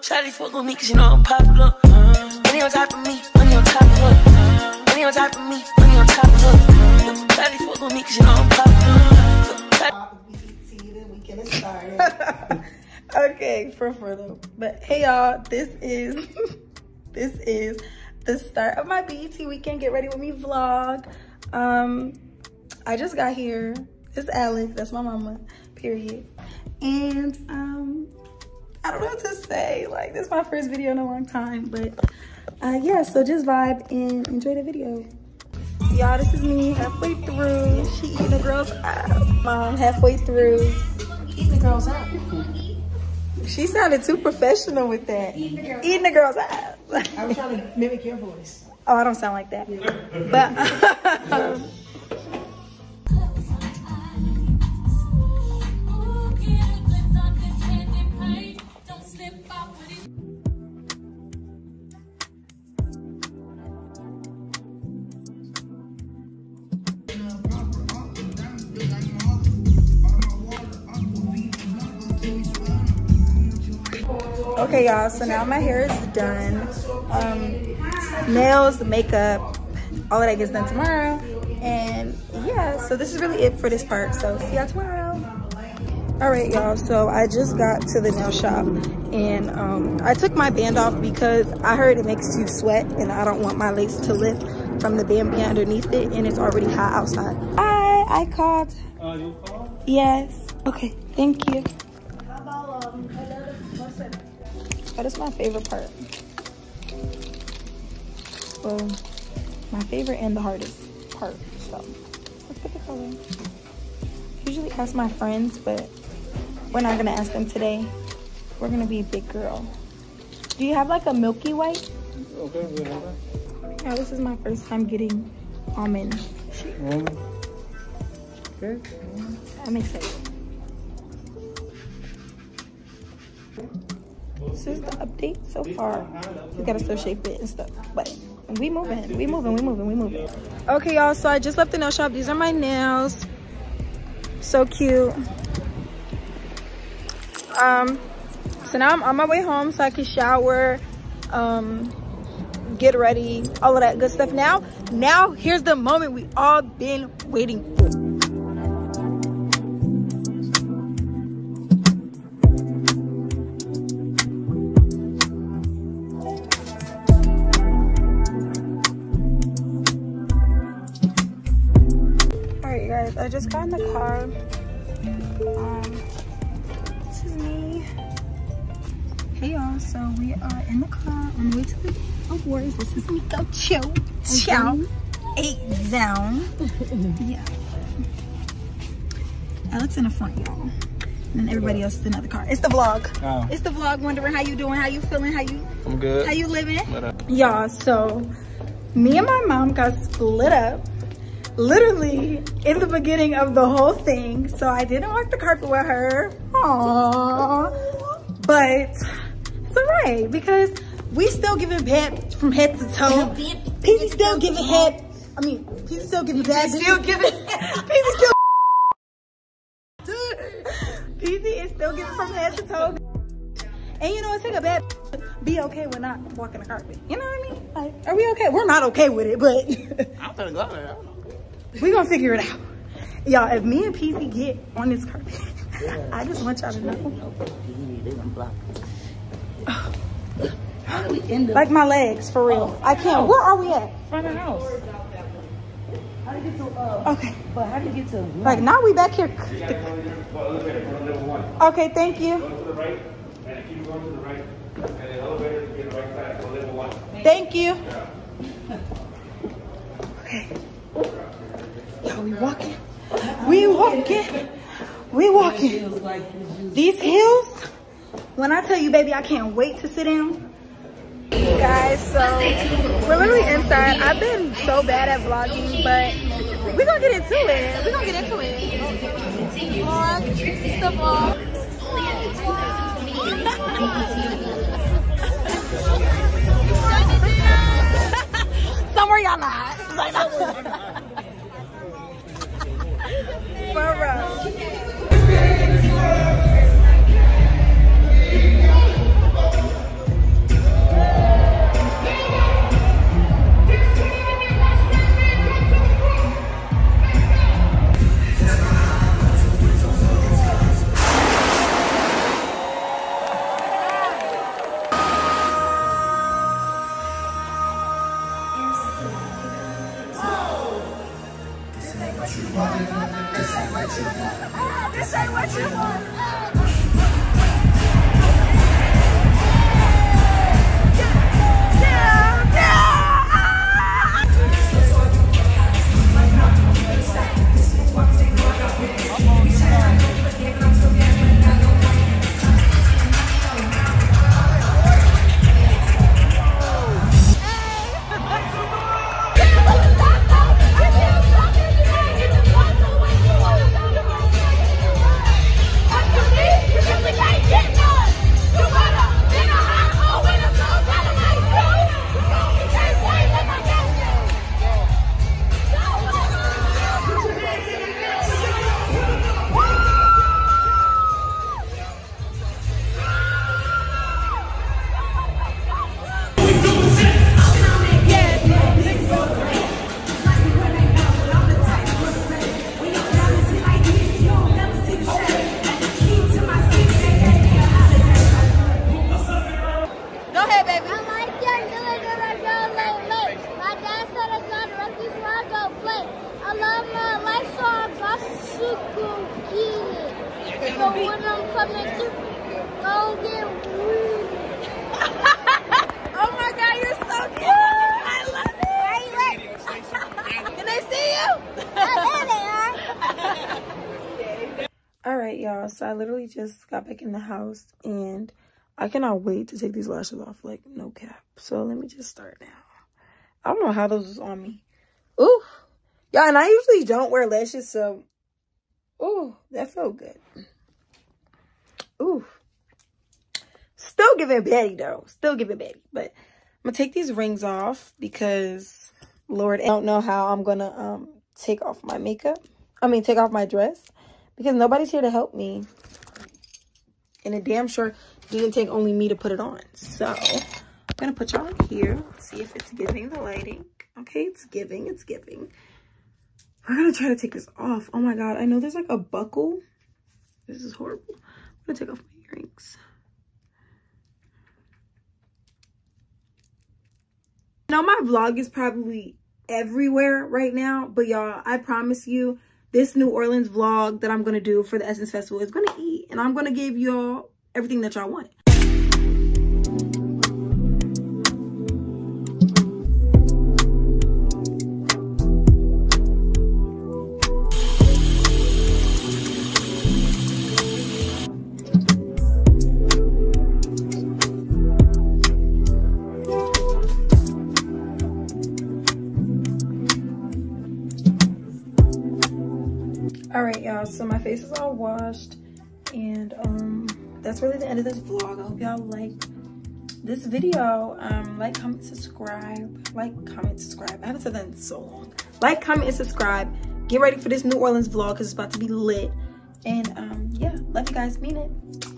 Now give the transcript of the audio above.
Shawty fuck with me cause you know I'm popular. Money on top of me, money on top of her. Money on top of me, money on top of her. Shawty fuck with me cause you know I'm popular. We get started. Okay, for further. But hey y'all, this is the start of my BET Weekend Get Ready With Me vlog. I just got here. It's Alex, that's my mama, period. And I don't know what to say. Like, this is my first video in a long time, but yeah, so just vibe and enjoy the video. Y'all, this is me halfway through. She eating the girls up. Mom, halfway through. Eating the girls up. She sounded too professional with that. Eating the girls up. I was trying to mimic your voice. Oh, I don't sound like that. But okay, y'all, so now my hair is done. Nails, makeup, all of that gets done tomorrow. And yeah, so this is really it for this part. So see y'all tomorrow. All right, y'all, so I just got to the nail shop and I took my band off because I heard it makes you sweat and I don't want my lace to lift from the band being underneath it, and it's already hot outside. Hi, I called. You called? Yes. Okay, thank you. How about That is my favorite part. Well, my favorite and the hardest part. So let's pick a color. Usually ask my friends, but we're not gonna ask them today. We're gonna be a big girl. Do you have like a milky white? Okay, we have that. Yeah, this is my first time getting almond. Okay. I'm excited. This is the update so far. We gotta still shape it and stuff, but we moving. Okay, y'all, so I just left the nail shop. These are my nails. So cute. So now I'm on my way home so I can shower, get ready, all of that good stuff. Now here's the moment we all been waiting for. I just got in the car. This is me. Hey y'all, so we are in the car on the way to the awards. This is Miko Chow 8 down. Yeah. Alex in the front, y'all. And then everybody else is in the other car. It's the vlog. Oh. It's the vlog, wondering how you doing, how you feeling, I'm good. how you living. Y'all, so me and my mom got split up. Literally in the beginning of the whole thing, so I didn't walk the carpet with her. Aww. But it's alright because we still giving head from head to toe. Peasy still giving head. I mean, Peasy still giving bad. Still giving. Peasy still. Peasy is still giving from head to toe. And you know, it take a bad be okay with not walking the carpet. You know what I mean? Like, are we okay? We're not okay with it, but I'm finna go there. I don't know. we gonna figure it out. Y'all, if me and PC get on this carpet, I just want y'all to know. how do we end up? Like my legs, for real. I can't. Where are we at? Front of the house. How do you get to Okay. but how do you get to Like, now we back here. Okay, thank you. Go to the right, and keep going to the right, and the elevator to get the right side, so level 1. Thank you. Okay. Yo, we walking. We walking. These hills, when I tell you, baby, I can't wait to sit down. Guys, so we're literally inside. I've been so bad at vlogging, but we're gonna get into it. Vlog, it's the vlog. Somewhere y'all not. For real. Alright, y'all, so I literally just got back in the house and I cannot wait to take these lashes off, like, no cap. So let me just start now. I don't know how those was on me. Ooh, yeah, and I usually don't wear lashes, so ooh, that felt good. Ooh, still giving Betty though, still giving Betty. But I'm gonna take these rings off because Lord, I don't know how I'm gonna take off my makeup. I mean, take off my dress because nobody's here to help me, and it damn sure didn't take only me to put it on. So I'm gonna put y'all in here, see if it's giving the lighting. Okay, it's giving, it's giving. We're gonna try to take this off. Oh my God, I know there's like a buckle. This is horrible. I'm gonna take off my earrings. I know my vlog is probably everywhere right now, but y'all, I promise you, this New Orleans vlog that I'm gonna do for the Essence Festival is gonna eat, and I'm gonna give y'all everything that y'all want. Alright, y'all, so my face is all washed, and that's really the end of this vlog. I hope y'all like this video. Like, comment, subscribe. Like, comment, subscribe. I haven't said that in so long. Like, comment, and subscribe. Get ready for this New Orleans vlog because it's about to be lit. And yeah, love you guys, mean it.